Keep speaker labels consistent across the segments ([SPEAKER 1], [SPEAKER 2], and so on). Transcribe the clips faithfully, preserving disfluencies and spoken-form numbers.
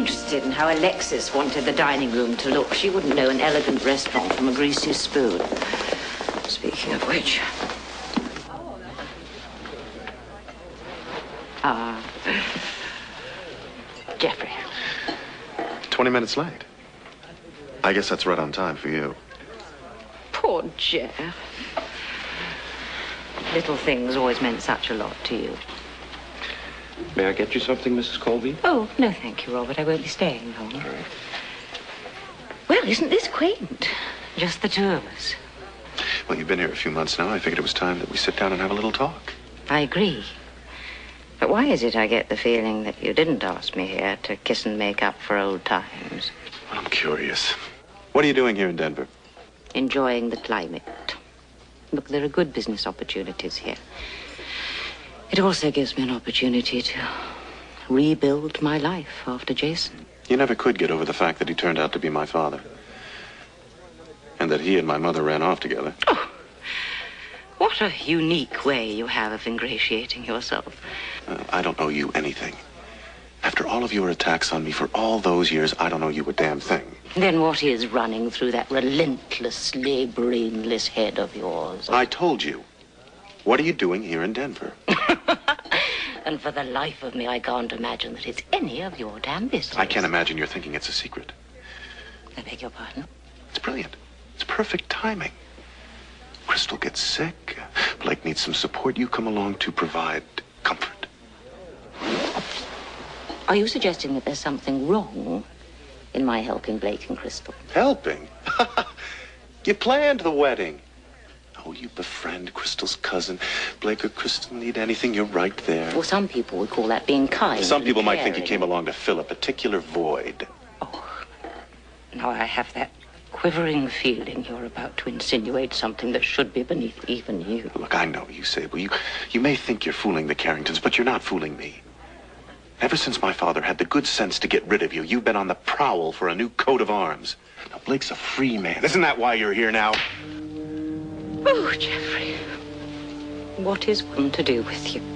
[SPEAKER 1] interested in how Alexis wanted the dining room to look. She wouldn't know an elegant restaurant from a greasy spoon. Speaking of which... Ah... Jeffrey.
[SPEAKER 2] Twenty minutes late. I guess that's right on time for you.
[SPEAKER 1] Poor Jeff. Little things always meant such a lot to you.
[SPEAKER 3] May I get you something, Missus Colby?
[SPEAKER 1] Oh, no, thank you, Robert. I won't be staying long.
[SPEAKER 3] All right.
[SPEAKER 1] Well, isn't this quaint? Just the two of us.
[SPEAKER 2] Well, you've been here a few months now. I figured it was time that we sit down and have a little talk.
[SPEAKER 1] I agree. But why is it I get the feeling that you didn't ask me here to kiss and make up for old times?
[SPEAKER 2] Well, I'm curious. What are you doing here in Denver?
[SPEAKER 1] Enjoying the climate. Look, there are good business opportunities here. It also gives me an opportunity to rebuild my life after Jason.
[SPEAKER 2] You never could get over the fact that he turned out to be my father. And that he and my mother ran off together.
[SPEAKER 1] Oh, what a unique way you have of ingratiating yourself.
[SPEAKER 2] Uh, I don't owe you anything. After all of your attacks on me for all those years, I don't owe you a damn thing.
[SPEAKER 1] Then what is running through that relentlessly brainless head of yours?
[SPEAKER 2] I told you. What are you doing here in Denver?
[SPEAKER 1] And for the life of me, I can't imagine that it's any of your damn business.
[SPEAKER 2] I can't imagine you're thinking it's a secret.
[SPEAKER 1] I beg your pardon?
[SPEAKER 2] It's brilliant. It's perfect timing. Crystal gets sick. Blake needs some support. You come along to provide comfort.
[SPEAKER 1] Are you suggesting that there's something wrong in my helping Blake and Crystal?
[SPEAKER 2] Helping? You planned the wedding. Oh, you befriend Crystal's cousin. Blake or Crystal need anything, you're right there.
[SPEAKER 1] Well, some people would call that being kind.
[SPEAKER 2] Some people might
[SPEAKER 1] caring.
[SPEAKER 2] think you came along to fill a particular void.
[SPEAKER 1] Oh, now I have that quivering feeling you're about to insinuate something that should be beneath even you.
[SPEAKER 2] Look, I know you, Sable. You, you may think you're fooling the Carringtons, but you're not fooling me. Ever since my father had the good sense to get rid of you, you've been on the prowl for a new coat of arms. Now, Blake's a free man. Isn't that why you're here now?
[SPEAKER 1] Oh, Jeffrey. What is one to do with you?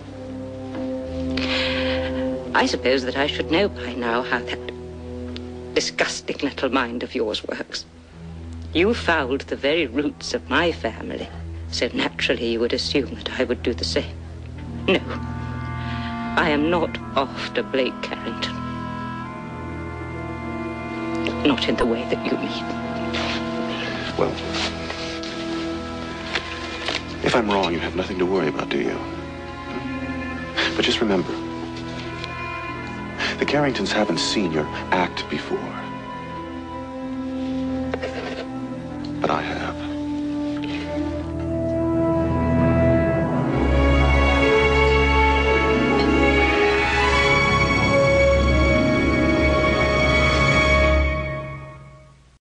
[SPEAKER 1] I suppose that I should know by now how that disgusting little mind of yours works. You fouled the very roots of my family, so naturally you would assume that I would do the same. No. I am not after Blake Carrington. Not in the way that you mean.
[SPEAKER 2] Well, if I'm wrong, you have nothing to worry about, do you? But just remember, the Carringtons haven't seen your act before. But I have.